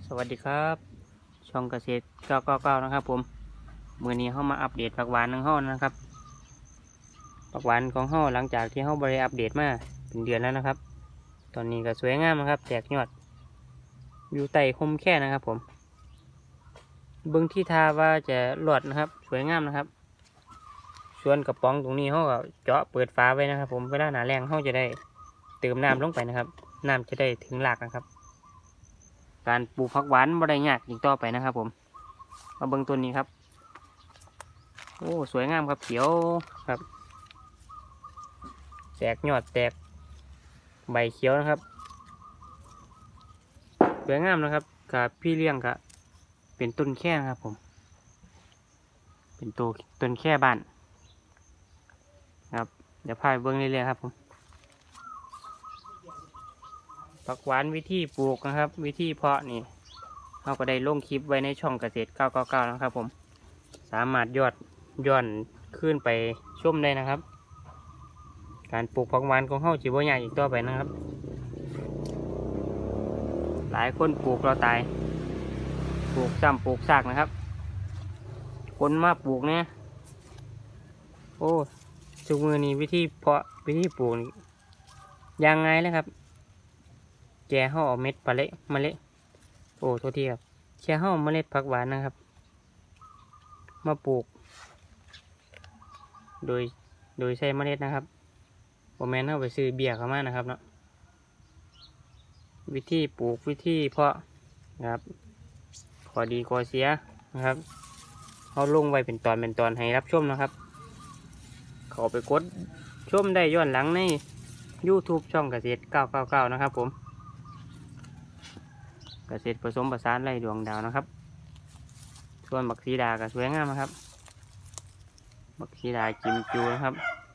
สวัสดีครับช่องเกษตร999นะครับผมมื้อนี้เข้ามาอัปเดตผักหวานของเฮานะครับผักหวานของเฮาหลังจากที่เฮาบริอัปเดตมาเป็นเดือนแล้วนะครับตอนนี้ก็สวยงามนะครับแตกยอดอยู่ใต้คมแค่นะครับผมเบื้องที่ทาว่าจะหลอดนะครับสวยงามนะครับส่วนกระป๋องตรงนี้เฮาก็เจาะเปิดฝาไว้นะครับผมเวลาหนาแรงเฮาจะได้เติมน้ำลงไปนะครับน้ำจะได้ถึงหลักนะครับการปลูกผักหวานบ่ได้ยากอีกต่อไปนะครับผมมาเบิ่งต้นนี้ครับโอ้สวยงามครับเขียวครับแตกยอดแตกใบเขียวนะครับสวยงามนะครับกับพี่เลี้ยงกับเป็นต้นแค่นะครับผมเป็นต้นแค่บ้านครับเดี๋ยวพาไปเบิ่งเรื่อยๆครับผมผักหวานวิธีปลูกนะครับวิธีเพาะนี่เราก็ได้ลงคลิปไว้ในช่องเกษตร999นะครับผมสามารถย้อนขึ้นไปชมได้นะครับการปลูกผักหวานของเฮาจิบ่ยากอีกต่อไปนะครับหลายคนปลูกเราตายปลูกซ้ำปลูกซากนะครับคนมาปลูกเนี่ยโอ้ทุกมือนี้วิธีเพาะวิธีปลูกยังไงเลยครับแกห่อเม็ดเมล็ดโอ้โทษทีครับแค่ห่อเมล็ดผักหวานนะครับมาปลูกโดยใช้เมล็ดนะครับผมแม่นเอาไปซื้อเบี้ยเข้ามานะครับเนาะวิธีปลูกวิธีเพาะนะครับข้อดีข้อเสียนะครับเอาลงไว้เป็นตอนให้รับชมนะครับเข้าไปกดชมได้ย้อนหลังใน YouTube ช่องเกษตร999นะครับผมเกษตรผสมผสานไร่ดวงดาวนะครับส่วนบักสีดาก็สวยงามนะครับบักสีดาจิมจูนะครับ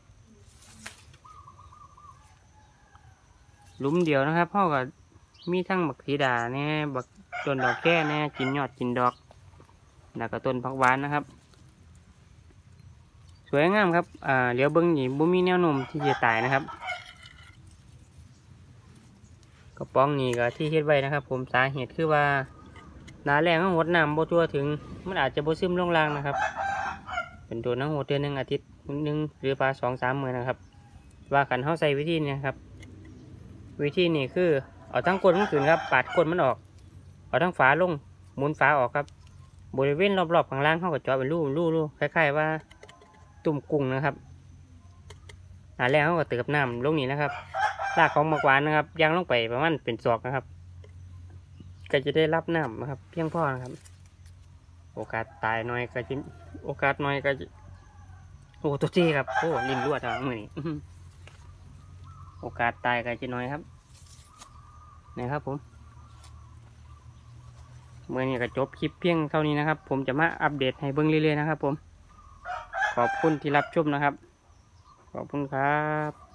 หลุมเดียวนะครับพ่อก็มีทั้งบักสีดาเนี่ยบักต้นดอกแค่เนี่ยกินยอดกินดอกแล้วก็ต้นผักหวานนะครับสวยงามครับเหลียวเบิ้งนี่บ่มีแนวโน้มที่จะตายนะครับกระป๋องนี่ก็ที่เฮ็ดไว้นะครับผมสาเหตุคือว่าหนาแรงทั้งหมดน้ำบ่ทั่วถึงมันอาจจะบ่ซึมลงล่างนะครับเป็นตัวทั้งหมดเดือนหนึ่งอาทิตย์หนึ่งหรือปลา2-3 มื้อนะครับว่ากันเขาใส่วิธีนี้ครับวิธีนี้คือเอาทั้งก้นมันขึ้นครับปาดก้นมันออกเอาทั้งฝาลงหมุนฝาออกครับบริเวณรอบๆข้างล่างเขาก็เจาะเป็นรูคล้ายๆว่าตุ่มกุ้งนะครับหนาแรงเขาก็เติมน้ำลงนี้นะครับรากของหมากหวานนะครับย่างลงไปประมาณเป็นศอกนะครับก็จะได้รับน้ำนะครับเพียงพอนะครับโอกาสตายน้อยก็จะโอกาสน้อยก็จะโอ้ตัวจี้ครับโอ้ลิ้นรั่วทางมือนี่โอกาสตายก็จะน้อยครับนะครับผมเมื่อนี้ก็จบคลิปเพียงเท่านี้นะครับผมจะมาอัปเดตให้เบิ่งเรื่อยๆนะครับผมขอบคุณที่รับชมนะครับขอบคุณครับ